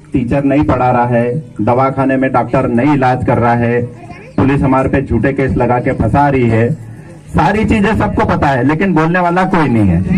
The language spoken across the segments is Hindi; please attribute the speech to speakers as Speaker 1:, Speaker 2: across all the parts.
Speaker 1: टीचर नहीं पढ़ा रहा है, दवाखाने में डॉक्टर नहीं इलाज कर रहा है, पुलिस हमारे पे झूठे केस लगा के फंसा रही है। सारी चीजें सबको पता है, लेकिन बोलने वाला कोई नहीं है।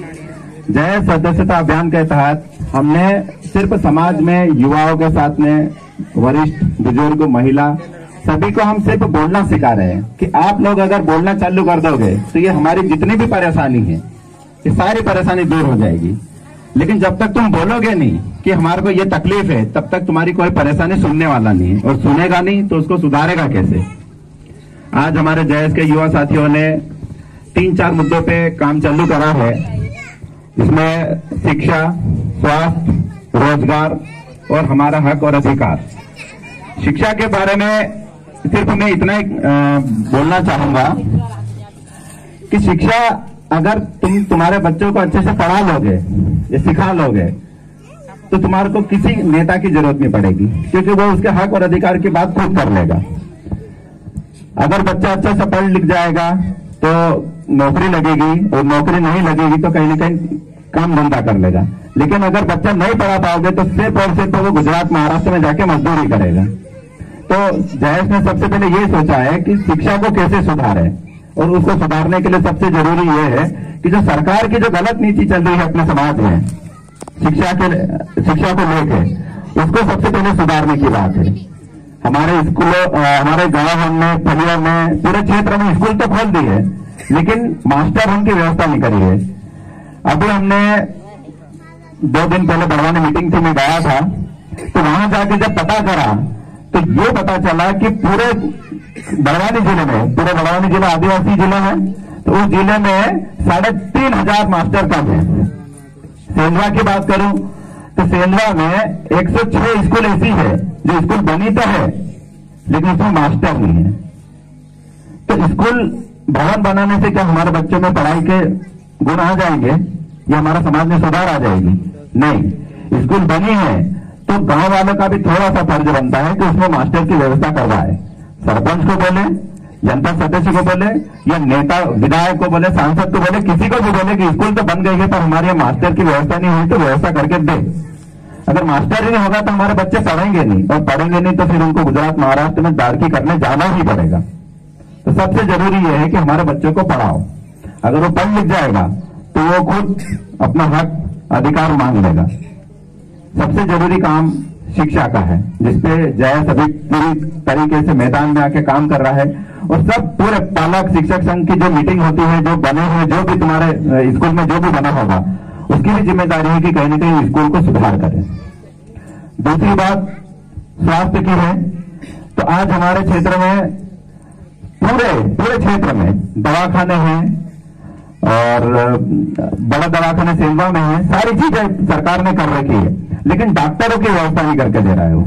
Speaker 1: जय सदस्यता अभियान के तहत हमने सिर्फ समाज में युवाओं के साथ में वरिष्ठ, बुजुर्ग, महिला सभी को हम सिर्फ बोलना सिखा रहे हैं कि आप लोग अगर बोलना चालू कर दोगे तो ये हमारी जितनी भी परेशानी है, ये सारी परेशानी दूर हो जाएगी। लेकिन जब तक तुम बोलोगे नहीं कि हमारे को ये तकलीफ है, तब तक तुम्हारी कोई परेशानी सुनने वाला नहीं है, और सुनेगा नहीं तो उसको सुधारेगा कैसे। आज हमारे जयस के युवा साथियों ने 3-4 मुद्दों पे काम चालू करा है, इसमें शिक्षा, स्वास्थ्य, रोजगार और हमारा हक और अधिकार। शिक्षा के बारे में सिर्फ मैं इतना ही बोलना चाहूंगा कि शिक्षा अगर तुम्हारे बच्चों को अच्छे से पढ़ा लोगे या सिखा लोगे तो तुम्हारे को किसी नेता की जरूरत नहीं पड़ेगी, क्योंकि वो उसके हक और अधिकार की बात खुद कर लेगा। अगर बच्चा अच्छे से पढ़ लिख जाएगा तो नौकरी लगेगी, और नौकरी नहीं लगेगी तो कहीं ना कहीं काम धंधा कर लेगा। लेकिन अगर बच्चा नहीं पढ़ा पाओगे तो सिर्फ और सिर्फ वो गुजरात, महाराष्ट्र में जाके मजदूरी करेगा। तो जयेश ने सबसे पहले ये सोचा है कि शिक्षा को कैसे सुधारे, और उसको सुधारने के लिए सबसे जरूरी ये है कि जो सरकार की जो गलत नीति चल रही है अपने समाज में शिक्षा को लेकर, उसको सबसे पहले सुधारने की बात है। हमारे स्कूलों, हमारे गांव में, फलियों में, पूरे क्षेत्र में स्कूल तो खोल दी है, लेकिन मास्टर रूम की व्यवस्था नहीं करी है। अभी हमने 2 दिन पहले बड़वानी मीटिंग थी, मैं गया था, तो वहां जाके जब पता करा तो ये पता चला कि पूरे बड़वानी जिला आदिवासी जिला है, तो उस जिले में 3,500 मास्टर कम है। सेंधवा की बात करूं तो सेंधवा में 106 स्कूल ऐसी है जो स्कूल बनी तो है लेकिन उसमें मास्टर नहीं है। तो स्कूल भवन बनाने से क्या हमारे बच्चों में पढ़ाई के गुण आ जाएंगे या हमारा समाज में सुधार आ जाएगी? नहीं। स्कूल बनी है तो गांव वालों का भी थोड़ा सा फर्ज बनता है कि उसमें मास्टर की व्यवस्था करवाए। सरपंच को बोले, जनता सदस्य को बोले, या नेता विधायक को बोले, सांसद को बोले, किसी को भी बोले कि स्कूल तो बन गई है पर हमारे यहाँ मास्टर की व्यवस्था नहीं हुई तो व्यवस्था करके दे। अगर मास्टर ही नहीं होगा तो हमारे बच्चे पढ़ेंगे नहीं, और पढ़ेंगे नहीं तो फिर उनको गुजरात, महाराष्ट्र में दाढ़ी करने जाना ही पड़ेगा। तो सबसे जरूरी यह है कि हमारे बच्चों को पढ़ाओ। अगर वो पढ़ लिख जाएगा तो वो खुद अपना हक, अधिकार मांग लेगा। सबसे जरूरी काम शिक्षा का है, जिसपे जय सभी पूरी तरीके से मैदान में आके काम कर रहा है, और सब पूरे पालक शिक्षक संघ की जो मीटिंग होती है, जो बने हुए, जो भी तुम्हारे स्कूल में जो भी बना होगा, उसकी भी जिम्मेदारी है कि कहीं ना कहीं स्कूल को सुधार करें। दूसरी बात स्वास्थ्य की है, तो आज हमारे क्षेत्र में पूरे क्षेत्र में दवाखाने हैं, और बड़ा दवाखाना सेंधवा में है, सारी चीजें सरकार ने कर रखी है, लेकिन डॉक्टरों की व्यवस्था नहीं करके दे रहा है। वो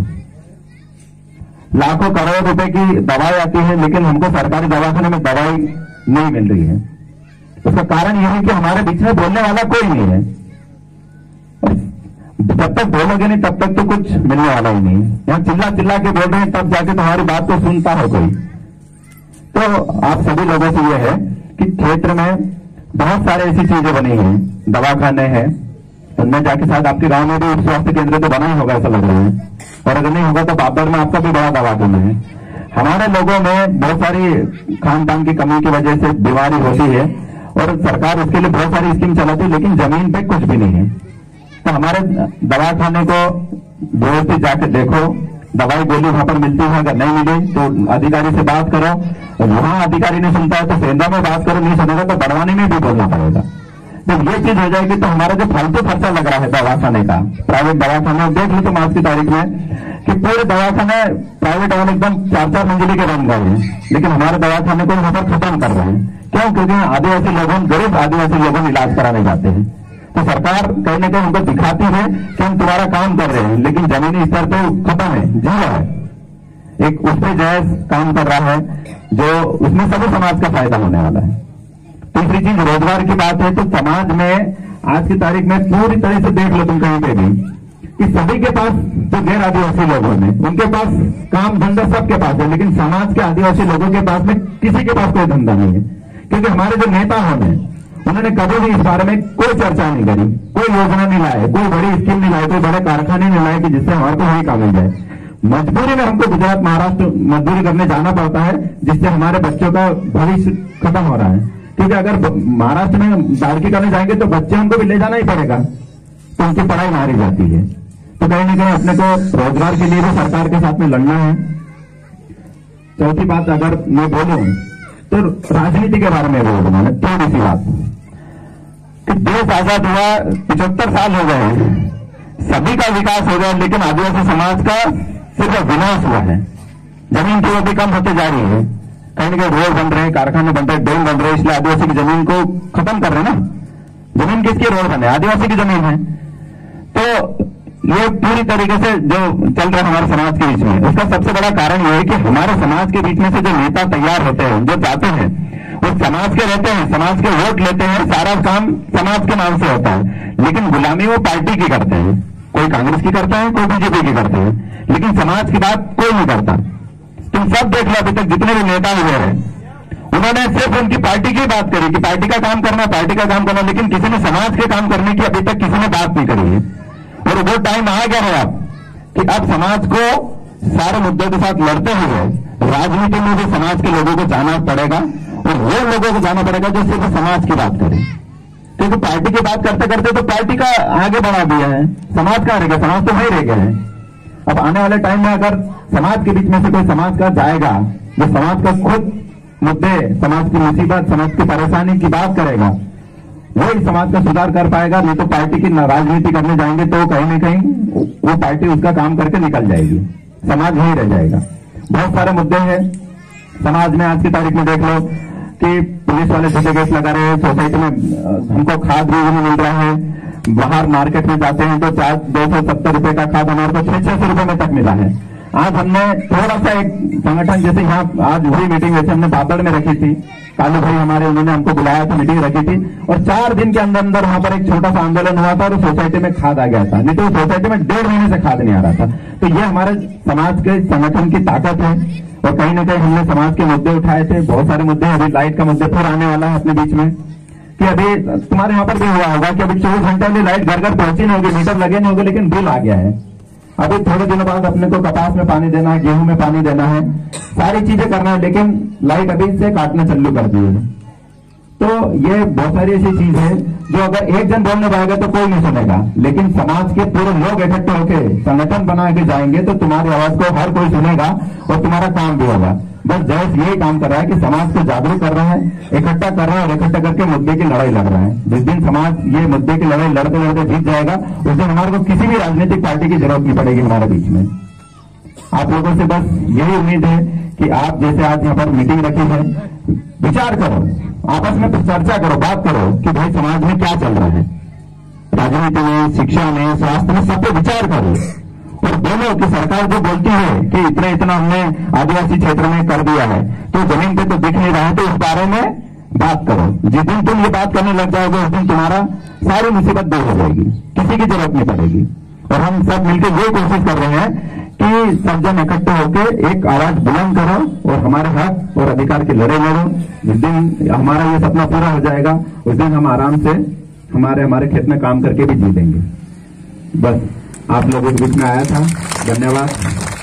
Speaker 1: लाखों करोड़ रुपए की दवाई आती है, लेकिन हमको सरकारी दवाखाने में दवाई नहीं मिल रही है। उसका कारण यह है कि हमारे बीच में बोलने वाला कोई नहीं है। जब तक बोलोगे नहीं तब तक तो कुछ मिलने वाला ही नहीं है। यहाँ चिल्ला के बोल रहे हैं, तब जाके तुम्हारी बात को सुनता हो कोई। तो आप सभी लोगों से यह है कि क्षेत्र में बहुत सारे ऐसी चीजें बनी हैं, दवाखाने हैं, उनमें जाके शायद आपके गांव में भी स्वास्थ्य केंद्र तो बना ही होगा ऐसा लग रहा है, और अगर नहीं होगा तो बाबर में आपका भी बड़ा दवाखाना है। हमारे लोगों में बहुत सारी खान पान की कमी की वजह से बीमारी होती है, और सरकार उसके लिए बहुत सारी स्कीम चलाती है, लेकिन जमीन पे कुछ भी नहीं है। तो हमारे दवाखाने को व्यवस्थित जाके देखो, दवाई गोली वहां पर मिलती है, अगर नहीं मिली तो अधिकारी से बात करो, और वहां अधिकारी नहीं सुनता है तो सेंधा में बात करो, नहीं सुनेगा तो बड़वानी में भी बोलना पड़ेगा। जब ये चीज हो जाएगी तो हमारा जो फालतू खर्चा लग रहा है दवाखाने का, प्राइवेट दवाखाना देख लो तुम आज की तारीख में कि पूरे दवाखाने प्राइवेट वाले एकदम 4-4 मंजिली के बन गए हैं, लेकिन हमारे दवाखाने को यहाँ पर खत्म कर रहे हैं। क्यों? क्योंकि आदिवासी लोगों, गरीब आदिवासी लोगों इलाज कराने जाते हैं। तो सरकार कहीं ना कहीं उनको दिखाती है कि हम तुम्हारा काम कर रहे हैं, लेकिन जमीनी स्तर पे खत्म है, जीरो है। एक उस पर जायज काम कर रहा है जो उसमें सभी समाज का फायदा होने वाला है। तीसरी चीज रोजगार की बात है, तो समाज में आज की तारीख में पूरी तरह से देख लो तुम कहीं पे भी कि सभी के पास, जो गैर आदिवासी लोग हैं उनके पास काम धंधा सबके पास है, लेकिन समाज के आदिवासी लोगों के पास में किसी के पास कोई धंधा नहीं है। क्योंकि हमारे जो नेता होंगे उन्होंने कभी भी इस बारे में कोई चर्चा नहीं करी, कोई योजना नहीं लाए, कोई बड़ी स्कीम नहीं लाए, कोई बड़े कारखाने नहीं लाए कि जिससे हमारे को वही काम मिल जाए। मजबूरी में हमको गुजरात महाराष्ट्र मजदूरी करने जाना पड़ता है, जिससे हमारे बच्चों का भविष्य खत्म हो रहा है। क्योंकि अगर महाराष्ट्र में दाड़की करने जाएंगे तो बच्चे हमको भी ले जाना ही पड़ेगा, तो उनकी पढ़ाई मारी जाती है। तो कहीं ना कहीं अपने को रोजगार के लिए भी सरकार के साथ में लड़ना है। चौथी बात अगर मैं बोलूं तो राजनीति के बारे में बोलूंगा मैं थोड़ी सी बात कि देश आजाद हुआ 75 साल हो गए, सभी का विकास हो गया, लेकिन आदिवासी समाज का सिर्फ विनाश हुआ है। जमीन की वो भी कम होती जा रही है, कहीं ना कहीं रोड बन रहे हैं, कारखाने बन रहे हैं, डैम बन रहे हैं, इसलिए आदिवासी की जमीन को खत्म कर रहे हैं ना। जमीन किसकी? रोड बने, आदिवासी की जमीन है। तो ये पूरी तरीके से जो चल रहा है हमारे समाज के बीच में, उसका सबसे बड़ा कारण यह है कि हमारे समाज के बीच में से जो नेता तैयार होते हैं, जो जाते हैं, वो समाज के रहते हैं, समाज के वोट लेते हैं, सारा काम समाज के नाम से होता है, लेकिन गुलामी वो पार्टी की करते हैं। कोई कांग्रेस की करता है, कोई बीजेपी की करते हैं, लेकिन समाज की बात कोई नहीं करता। तुम सब देख लो, अभी तक जितने भी नेता हुए हैं, उन्होंने सिर्फ उनकी पार्टी की बात करी कि पार्टी का काम करना, पार्टी का काम करना, लेकिन किसी ने समाज के काम करने की अभी तक किसी ने बात नहीं करी है। और वो टाइम आ गया है अब कि अब समाज को सारे मुद्दों के साथ लड़ते हुए राजनीति में भी समाज के लोगों को जाना पड़ेगा, और वो लोगों को जाना पड़ेगा जो सिर्फ समाज की बात करें। क्योंकि पार्टी की बात करते करते तो पार्टी का आगे बढ़ा दिया है, समाज का रह गया, समाज तो वही रह गया है। अब आने वाले टाइम में अगर समाज के बीच में से कोई समाज का जाएगा जो समाज का खुद मुद्दे, समाज की मुसीबत, समाज की परेशानी की बात करेगा, वही समाज का सुधार कर पाएगा। नहीं तो पार्टी की राजनीति करने जाएंगे तो कहीं ना कहीं वो पार्टी उसका काम करके निकल जाएगी, समाज वहीं रह जाएगा। बहुत सारे मुद्दे हैं समाज में। आज की तारीख में देख लो कि पुलिस वाले छोटे केस लगा रहे हैं, सोसाइटी में हमको खाद भी नहीं मिल रहा है, बाहर मार्केट में जाते हैं तो 270 रुपए का खाद हमारे को 600 रुपए में तक मिला है। आज हमने थोड़ा सा एक संगठन, जैसे यहाँ आज हुई मीटिंग, वैसे हमने बादड़ में रखी थी, कालू भाई हमारे, उन्होंने हमको बुलाया था, मीटिंग रखी थी, और 4 दिन के अंदर अंदर वहां पर एक छोटा सा आंदोलन हुआ था और सोसाइटी में खाद आ गया था। नहीं तो सोसाइटी में 1.5 महीने से खाद नहीं आ रहा था। तो ये हमारे समाज के संगठन की ताकत है। और कहीं ना कहीं हमने समाज के मुद्दे उठाए थे, बहुत सारे मुद्दे। अभी लाइट का मुद्दे फिर आने वाला है अपने बीच में, कि अभी तुम्हारे यहाँ पर भी हुआ होगा कि अभी 24 घंटे वाली लाइट घर घर पहुंची नहीं होगी, मीटर लगे नहीं होंगे, लेकिन बिल आ गया है। अभी थोड़े दिनों बाद अपने को कपास में पानी देना है, गेहूं में पानी देना है, सारी चीजें करना है, लेकिन लाइट अभी से काटना चालू कर दी है। तो ये बहुत सारी ऐसी चीज है जो अगर एक जन बोलने पाएगा तो कोई नहीं सुनेगा, लेकिन समाज के पूरे लोग इकट्ठे होकर संगठन बना के जाएंगे तो तुम्हारी आवाज को हर कोई सुनेगा और तुम्हारा काम भी होगा। बस जैस यही काम कर रहा है कि समाज को जागरूक कर रहा है, इकट्ठा कर रहा है, और इकट्ठा करके मुद्दे की लड़ाई लड़ रहा है। जिस दिन समाज ये मुद्दे की लड़ाई लड़ते लड़ते जीत जाएगा, उस दिन हमारे को किसी भी राजनीतिक पार्टी की जरूरत नहीं पड़ेगी हमारे बीच में। आप लोगों से बस यही उम्मीद है कि आप जैसे आज यहाँ पर मीटिंग रखी है, विचार करो, आपस में चर्चा करो, बात करो कि भाई समाज में क्या चल रहा है, राजनीति में, शिक्षा में, स्वास्थ्य में, सब पे विचार करो और बोलो कि सरकार जो बोलती है कि इतना हमने आदिवासी क्षेत्र में कर दिया है, तो जमीन पे तो दिख नहीं रहा है, तो इस बारे में बात करो। जिस दिन तुम ये बात करने लग जाओगे, उस दिन तुम्हारा सारी मुसीबत दूर हो जाएगी, किसी की जरूरत नहीं पड़ेगी। और हम सब मिलकर ये कोशिश कर रहे हैं कि सब जन इकट्ठे होकर एक आवाज बुलंद करो और हमारे हक और अधिकार की लड़ाई लड़ो। जिस दिन हमारा ये सपना पूरा हो जाएगा, उस दिन हम आराम से हमारे खेत में काम करके भी जी लेंगे। बस आप लोगों के बीच में आया था, धन्यवाद।